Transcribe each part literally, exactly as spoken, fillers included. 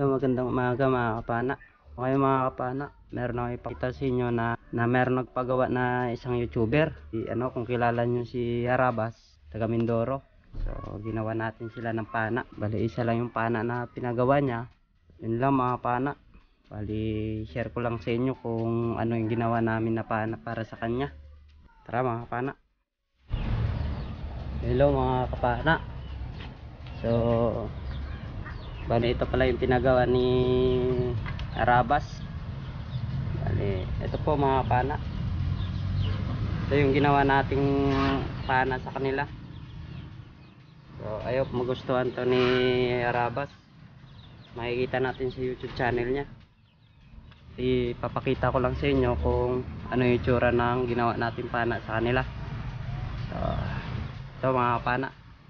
Hello, magandang umaga mga kapana. Okay mga kapana, meron ako ipakita sa inyo na, na meron nagpagawa na isang YouTuber. Si, ano, kung kilala nyo si Harabas, taga Mindoro. So, ginawa natin sila ng pana. Bali, isa lang yung pana na pinagawa niya. Yun lang mga kapana. Bali, share ko lang sa inyo kung ano yung ginawa namin na pana para sa kanya. Tara mga kapana. Hello mga kapana. So, bali ito pala yung pinagawa ni Harabas. Bali, ito po mga pana. Ito yung ginawa nating pana sa kanila. So, ayaw magustuhan to ni Harabas. Makikita natin sa YouTube channel niya. Ipapakita ko lang sa inyo kung ano yung itsura ng ginawa natin pana sa kanila. So, ito mga pana.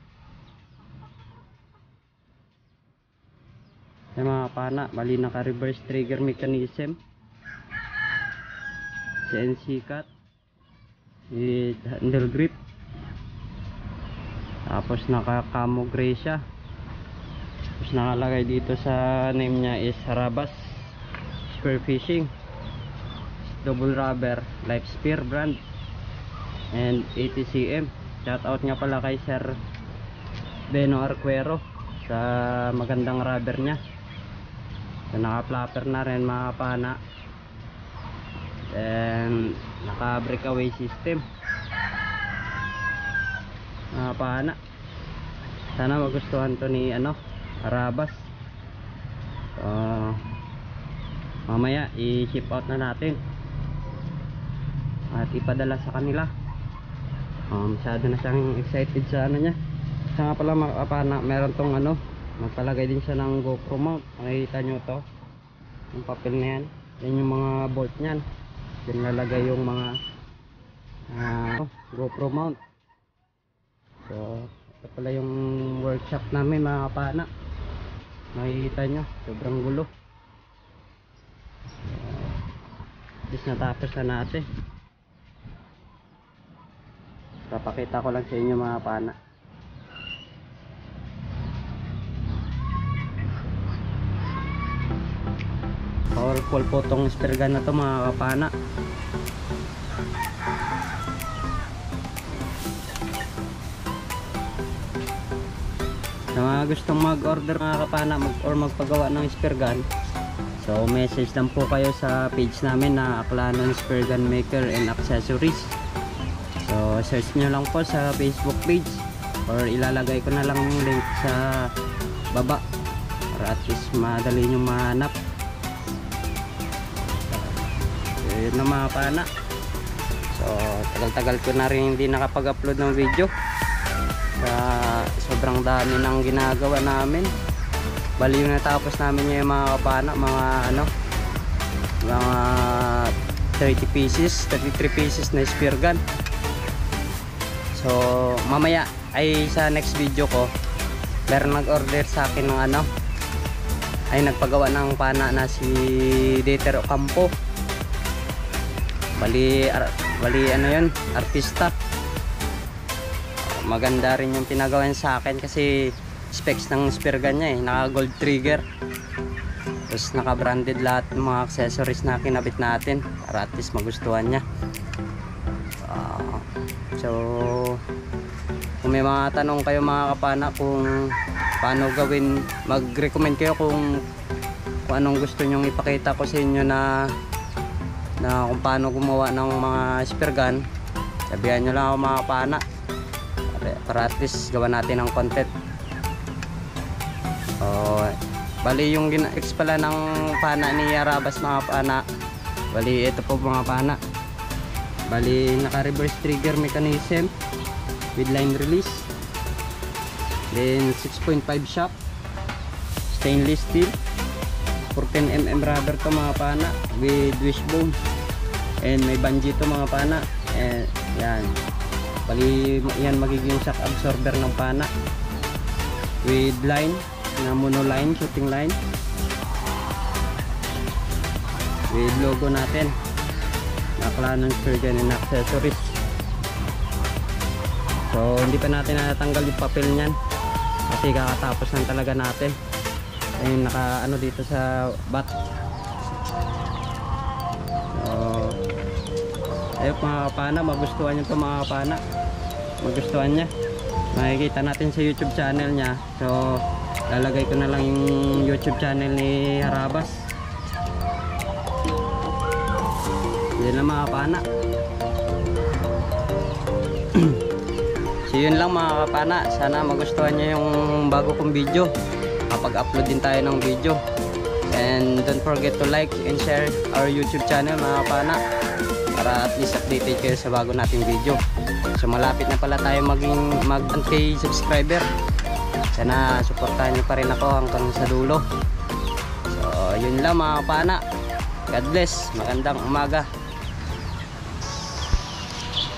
Yung mga pana, bali naka reverse trigger mechanism, C N C cut with handle grip, tapos naka camo gray siya, tapos nakalagay dito sa name nya is Harabas Spearfishing, double rubber life spear brand, and eighty centimeters. Shout out nga pala kay Sir Beno Arquero sa magandang rubber nya. So, naka flapper na rin mga pana, and naka breakaway system mga pana. Sana magustuhan to ni ano Harabas. So, mamaya i-ship out na natin at ipadala sa kanila. um, masyado na siyang excited sa ano nya. Sa nga pala mga pana, meron tong ano, magpalagay din siya ng GoPro mount. Makikita nyo to, yung papel na yan. Yan yung mga bolt nyan. Yan lalagay yung mga uh, GoPro mount. So ito pala yung workshop namin mga kapana. Makikita nyo, sobrang gulo. So, just natapos na natin. Papakita ko lang sa inyo mga kapana. Powerful po tong spear gun na to mga kapana. Sa mga gustong mag-order mga kapana mag or magpagawa ng spear gun, so message lang po kayo sa page namin na Aklanon Spear Gun Maker and Accessories. So search nyo lang po sa Facebook page, or ilalagay ko na lang yung link sa baba para at least madali nyo mahanap. Yun na mga pana. So tagal-tagal ko na rin hindi nakapag-upload ng video sa sobrang dami ng ginagawa namin. Bali yung natapos namin yung mga pana, mga ano, mga thirty pieces, thirty-three pieces na spear gun. So mamaya ay sa next video ko, meron nag-order sa akin ng ano, ay nagpagawa ng pana na si Dieter Ocampo. Bali, ar, bali ano yun, artista. Maganda rin yung pinagawa sa akin kasi specs ng spear gun nya eh, naka gold trigger, tapos naka branded lahat ng mga accessories na kinabit natin para at least magustuhan nya. Uh, so kung may mga tanong kayo mga kapana kung paano gawin, mag-recommend kayo kung, kung anong gusto nyong ipakita ko sa inyo na na kung paano gumawa ng mga spear gun, sabihan nyo lang ako mga pana para, para at least gawa natin ng content. Oh, bali yung gina-ex pala ng pana ni Harabas mga pana, bali ito po mga pana. Bali naka reverse trigger mechanism with line release, then six point five shock, stainless steel, fourteen millimeter rubber to mga pana with wishbone, and may bungee to mga pana. And yan, bali yan magiging shock absorber ng pana with line na monoline, shooting line with logo natin na Aklanon Spear Gun and Accessories. So hindi pa natin natanggal yung papel nyan kasi kakatapos lang talaga natin. Ayun, naka ano dito sa bat. So, ayun mga kapana, magustuhan nyo ito mga kapana. Magustuhan niya. Makikita natin sa YouTube channel niya. So, lalagay ko na lang yung YouTube channel ni Harabas. Yan lang mga kapana. So yun lang mga kapana, sana magustuhan nyo yung bago kong video. Kapag upload din tayo ng video. And don't forget to like and share our YouTube channel mga kapana, para at least updated kayo sa bago nating video. So malapit na pala tayo maging mag one K subscriber. Sana suportahan nyo pa rin ako hanggang sa dulo. So yun lang mga kapana. God bless, magandang umaga.